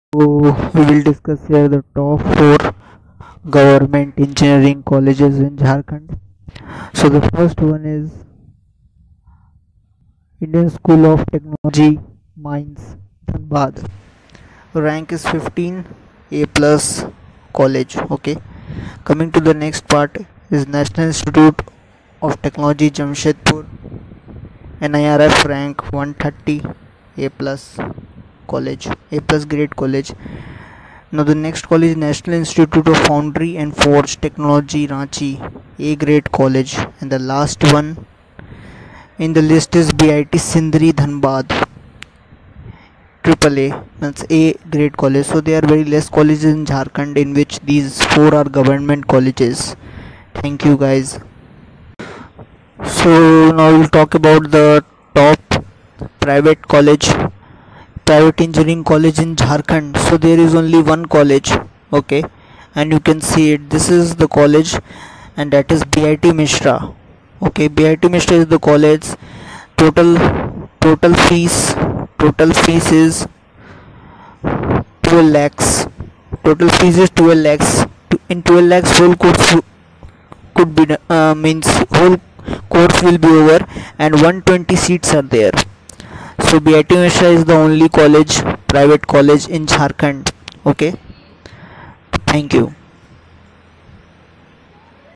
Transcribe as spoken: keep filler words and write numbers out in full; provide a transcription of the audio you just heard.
So we will discuss here the top four government engineering colleges in Jharkhand. So the first one is Indian School of Technology, Mines, Dhanbad. Rank is fifteen, A plus college. Okay. Coming to the next part is National Institute of Technology, Jamshedpur. N I R F rank one thirty, A plus college, A plus grade college. Now the next college, National Institute of Foundry and Forge Technology, Ranchi, A grade college. And the last one in the list is B I T Sindri, Dhanbad, triple A, that's A grade college. So there are very less colleges in Jharkhand in which these four are government colleges. Thank you guys. So now we'll talk about the top private college, private engineering college in Jharkhand. So there is only one college, okay, and you can see it. This is the college, and that is B I T Mishra. Okay, B I T Mishra is the college. Total total fees total fees is twelve lakhs. Total fees is twelve lakhs. In twelve lakhs, whole course could be uh, means whole course will be over, and one hundred twenty seats are there. So B I T Mishra is the only college, private college in Jharkhand. Okay, thank you.